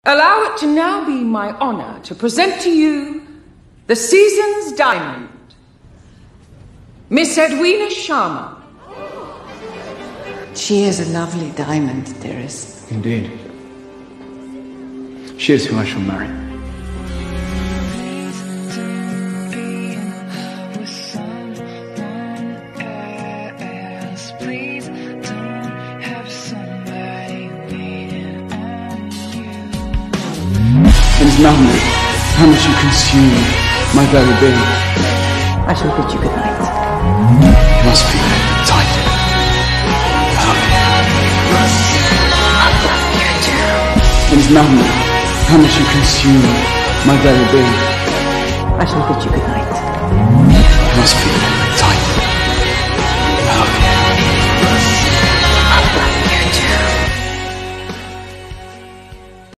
Allow it to now be my honor to present to you the season's diamond, Miss Edwina Sharma. She is a lovely diamond, dearest. Indeed. She is who I shall marry. It is maddening how much you consume my very being. I shall bid you good night. You must be tight. It is maddening how much you consume my very being. I shall bid you good night. You must be